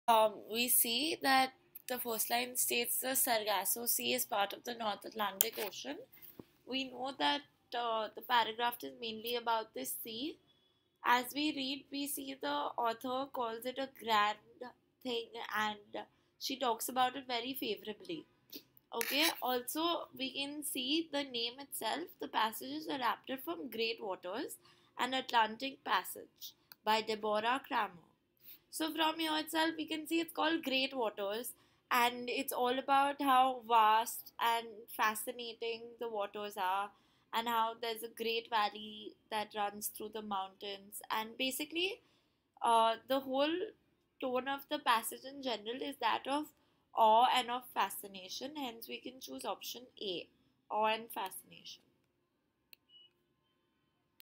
We see that the first line states the Sargasso Sea is part of the North Atlantic Ocean. We know that the paragraph is mainly about this sea. As we read, we see the author calls it a grand thing and she talks about it very favorably. Okay, also we can see the name itself. The passage is adapted from Great Waters, an Atlantic Passage by Deborah Kramer. So from here itself, we can see it's called Great Waters, and it's all about how vast and fascinating the waters are, and how there's a great valley that runs through the mountains, and basically, the whole tone of the passage in general is that of awe and of fascination. Hence, we can choose option A, awe and fascination.